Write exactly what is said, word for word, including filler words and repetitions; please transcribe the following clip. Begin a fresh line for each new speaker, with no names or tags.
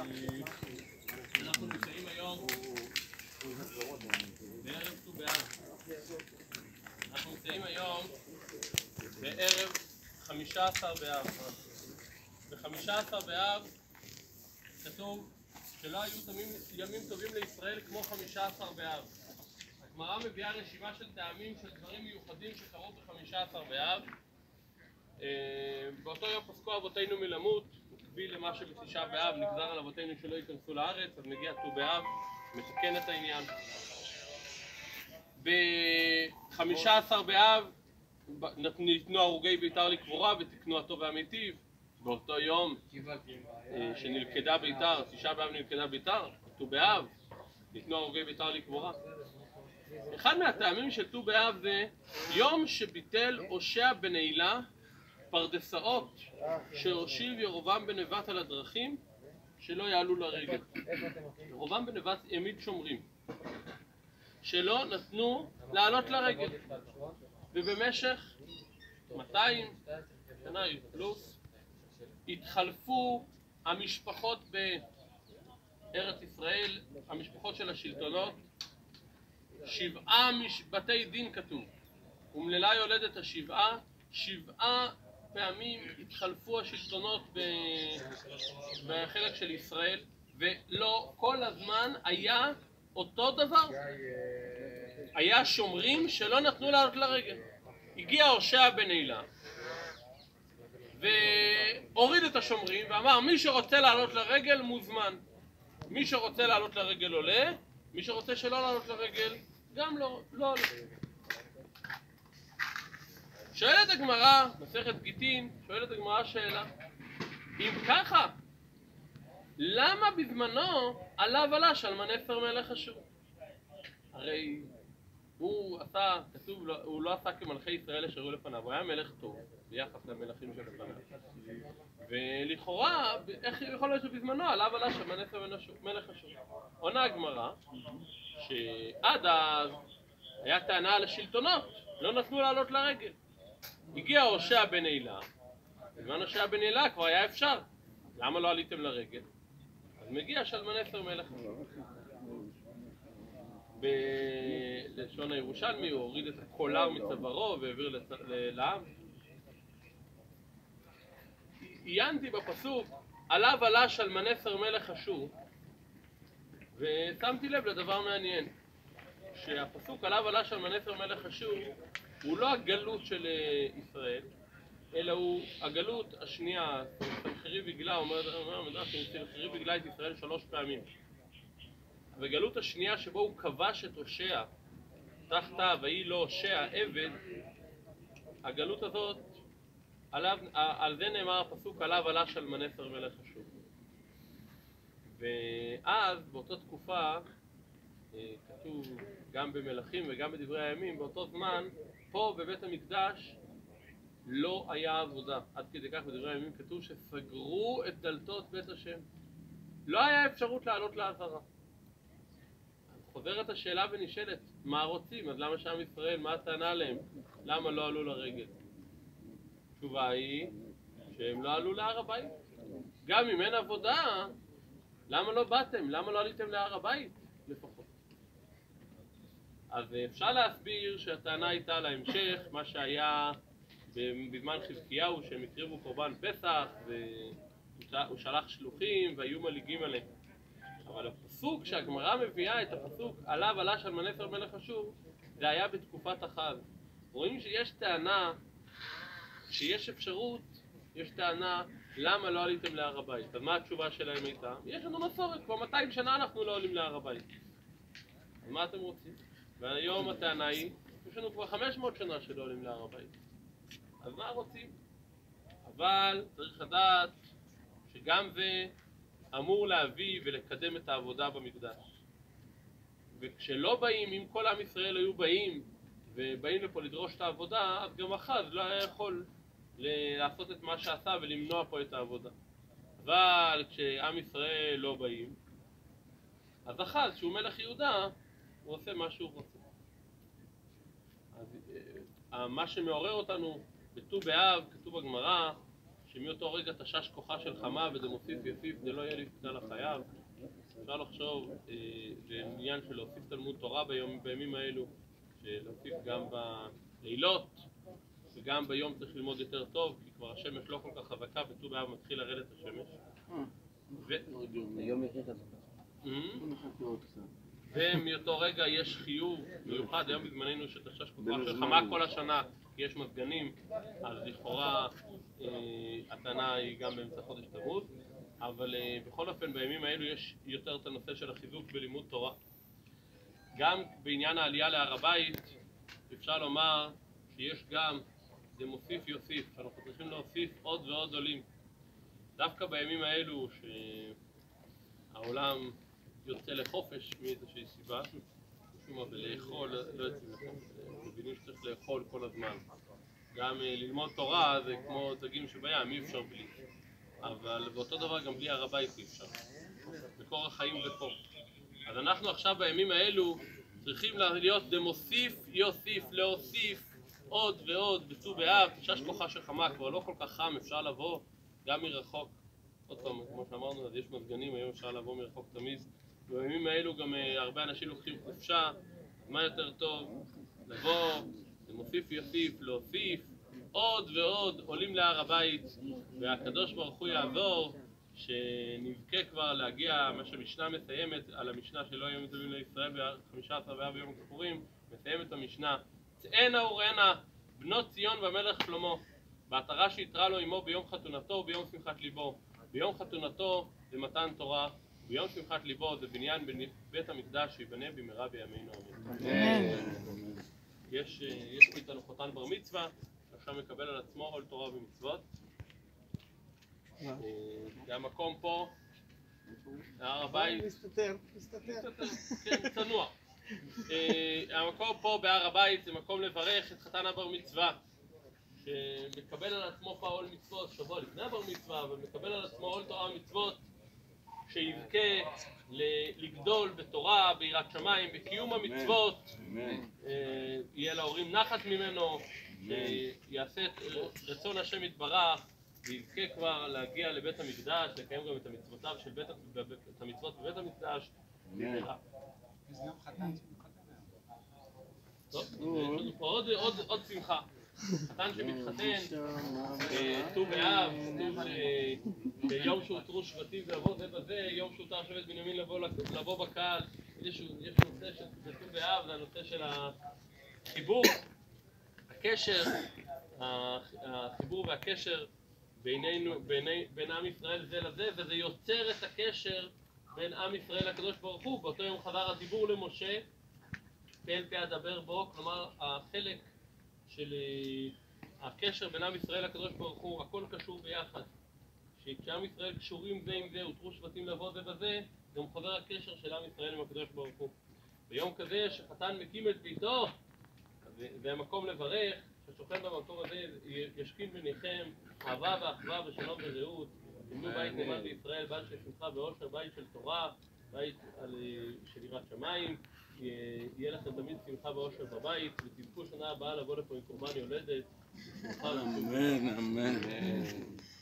אנחנו נמצאים היום בערב ט"ו באב. אנחנו נמצאים היום בערב חמישה עשר באב. ב-חמישה עשר באב כתוב שלא היו ימים טובים לישראל כמו חמישה עשר באב. הגמרא מביאה רשימה של טעמים של דברים מיוחדים שקרו ב-חמישה עשר באב. באותו יום פסקו אבותינו מלמות, מקביל למה שבתשעה באב נגזר על אבותינו שלא ייכנסו לארץ, אז מגיע ט"ו באב, מתקן את העניין. ב-חמישה עשר באב ניתנו הרוגי ביתר לקבורה ותקנו הטוב והמיטיב. באותו יום שנלכדה ביתר, תשעה באב נלכדה ביתר, ט"ו באב ניתנו הרוגי ביתר לקבורה. אחד מהטעמים של ט"ו באב זה יום שביטל הושע בן הילה פרדסאות שהושיב ירבעם בן נבט על הדרכים שלא יעלו לרגל. ירבעם בן נבט העמיד שומרים שלא נתנו לעלות לרגל, ובמשך מאתיים שנה פלוס התחלפו המשפחות בארץ ישראל, המשפחות של השלטונות. שבעה בתי דין כתוב, ומלילה יולדת השבעה, שבעה פעמים התחלפו השלטונות בחלק של ישראל, ולא כל הזמן היה אותו דבר. היה שומרים שלא נתנו לעלות לרגל. הגיע הושע בן הילה והוריד את השומרים ואמר מי שרוצה לעלות לרגל מוזמן, מי שרוצה לעלות לרגל עולה, מי שרוצה שלא לעלות לרגל גם לא, לא עולה. שואלת הגמרא, מסכת גיטין, שואלת הגמרא שאלה, אם ככה, למה בזמנו עליו עלה שלמנסר מלך אשור? הרי הוא עשה, כתוב, הוא לא עשה כמלכי ישראל אשר היו לפניו, הוא היה מלך טוב ביחס למלכים שלפניו. ולכאורה, איך יכול להיות שבזמנו עליו עלה שלמנסר מלך אשור? עונה הגמרא, שעד אז היה טענה על השלטונות, לא נתנו לעלות לרגל. הגיע הושע בן הילה, בזמן הושע בן הילה כבר היה אפשר, למה לא עליתם לרגל? אז מגיע שלמנסר מלך אשור. בלשון הירושלמי הוא הוריד את הקולר מצווארו והעביר לעם. עיינתי בפסוק עליו עלה שלמנסר מלך אשור, ושמתי לב לדבר מעניין, שהפסוק עליו עלה שלמנסר מלך אשור הוא לא הגלות של ישראל, אלא הוא הגלות השנייה. סנחריב הגלה, אומר המדרש שסנחריב הגלה את ישראל שלוש פעמים. וגלות השנייה שבו הוא כבש את הושע תחתיו, ויהי לו הושע עבד, הגלות הזאת, עליו, על זה נאמר הפסוק עליו עלה שלמנסר מלך אשור. ואז באותה תקופה כתוב גם במלכים וגם בדברי הימים, באותו זמן פה בבית המקדש לא היה עבודה. עד כדי כך בדברי הימים כתוב שסגרו את דלתות בית השם, לא היה אפשרות לעלות לעזרה. חוזרת השאלה ונשאלת, מה רוצים? אז למה שעם ישראל, מה הטענה להם? למה לא עלו לרגל? התשובה היא שהם לא עלו להר הבית. גם אם אין עבודה, למה לא באתם? למה לא עליתם להר הבית לפחות? אז אפשר להסביר שהטענה הייתה להמשך, מה שהיה בזמן חזקיהו, שהם הקריבו קורבן פסח והוא שלח שלוחים והיו מליגים עליהם. אבל הפסוק שהגמרא מביאה את הפסוק עליו עלה שלמנסר מלך אשור, זה היה בתקופת החג. רואים שיש טענה, שיש אפשרות, יש טענה למה לא עליתם להר הבית. אז מה התשובה שלהם הייתה? יש לנו מסורת, כבר מאתיים שנה אנחנו לא עולים להר הבית. אז מה אתם רוצים? והיום הטענה היא, יש לנו כבר חמש מאות שנה שלא עולים להר הבית. אז מה רוצים? אבל צריך לדעת שגם זה אמור להביא ולקדם את העבודה במקדש. וכשלא באים, אם כל עם ישראל היו באים ובאים לפה לדרוש את העבודה, אז גם אחז לא היה יכול לעשות את מה שעשה ולמנוע פה את העבודה. אבל כשעם ישראל לא באים, אז אחז, שהוא מלך יהודה, הוא עושה מה שהוא רוצה. אז מה שמעורר אותנו בט"ו באב, כתוב בגמרא, שמאותו רגע תשש כוחה של חמה וזה מוסיף יוסיף, זה לא יהיה לפני לחייו. אפשר לחשוב, זה עניין של להוסיף תלמוד תורה ביום, בימים האלו, שלהוסיף גם בלילות וגם ביום צריך ללמוד יותר טוב, כי כבר השמש לא כל כך חזקה, בט"ו באב מתחיל לרדת השמש.
היום יש את זה.
ומאותו רגע יש חיוב מיוחד, היום בזמננו שתשש כוחה של חמה כל השנה, כי יש מזגנים, אז לכאורה הטענה היא גם באמצע חודש תמוז, אבל בכל אופן בימים האלו יש יותר את הנושא של החיזוק בלימוד תורה. גם בעניין העלייה להר הבית אפשר לומר שיש גם, זה מוסיף יוסיף, שאנחנו צריכים להוסיף עוד ועוד עולים. דווקא בימים האלו שהעולם יוצא לחופש מאיזושהי סיבה, משום מה בלאכול, לא יוצאים לחופש, מבינים שצריך לאכול כל הזמן. גם ללמוד תורה זה כמו דגים שבים, אי אפשר בלי. אבל באותו דבר גם בלי הר הבית אי אפשר. מקור החיים זה פה. אז אנחנו עכשיו בימים האלו צריכים להיות דמוסיף יוסיף, להוסיף עוד ועוד בט"ו באב, תשש כוחה של חמה, כבר לא כל כך חם, אפשר לבוא גם מרחוק. עוד פעם, כמו שאמרנו, אז יש מזגנים, היום אפשר לבוא מרחוק תמיד. בימים האלו גם הרבה אנשים לוקחים חופשה, מה יותר טוב? לבוא, דמוסיף יוסיף, להוסיף עוד ועוד, עולים להר הבית, והקדוש ברוך הוא יעזור שנבכה כבר להגיע, מה שהמשנה מסיימת על המשנה שלא יום טובים לישראל ב-חמישה עשר באב ביום הכיפורים, מסיימת המשנה, צאנה וראנה בנות ציון והמלך שלמה, בעטרה שהתרה לו עמו ביום חתונתו וביום שמחת ליבו. ביום חתונתו זה מתן תורה, ביום שמחת ליבו זה בניין בית המקדש שיבנה במהרה בימינו אמן. יש יש איתנו חתן בר מצווה, עכשיו מקבל על עצמו עול תורה ומצוות. והמקום פה, הר הבית,
מסתתר, מסתתר,
כן, צנוע. המקום פה בהר הבית זה מקום לברך את חתן הבר מצווה, שמקבל על עצמו פה עול מצוות, שבוע לפני הבר מצווה, אבל מקבל על עצמו עול תורה ומצוות, שיזכה לגדול בתורה, ביראת שמיים, בקיום המצוות, יהיה להורים נחת ממנו, שיעשה את רצון השם יתברך, ויזכה כבר להגיע לבית המקדש, לקיים גם את המצוותיו של בית, את המצוות בבית המקדש.
אז גם חתן שמחה.
טוב, יש לנו פה עוד, עוד, עוד שמחה. חתן שמתחתן, ט"ו באב, יום שהותרו שבטים ולבוא זה בזה, יום שהותר שבט בנימין לבוא בקהל. יש נושא של ט"ו באב, זה הנושא של החיבור, הקשר, החיבור והקשר בינינו, בין עם ישראל זה לזה, וזה יוצר את הקשר בין עם ישראל לקדוש ברוך הוא. באותו יום חזר הדיבור למשה, פה אל פה אדבר בו, כלומר החלק של הקשר בין עם ישראל לקדוש ברוך הוא, הכל קשור ביחד. שכשעם ישראל קשורים זה עם זה, הותרו שבטים לבוא זה בזה, גם חוזר הקשר של עם ישראל עם הקדוש ברוך הוא. ביום כזה שחתן מקים את ביתו, זה המקום לברך, ששוכן במקום הזה ישכין ביניכם אהבה ואחווה ושלום ורעות. תבנו בית נאמן בישראל, בית של שמחה ואושר, בית של תורה, בית של יראת שמיים. יהיה לכם תמיד שמחה ואושר בבית, ותזכו שנה הבאה לבוא לפה עם קורבן יולדת.
אמן, אמן.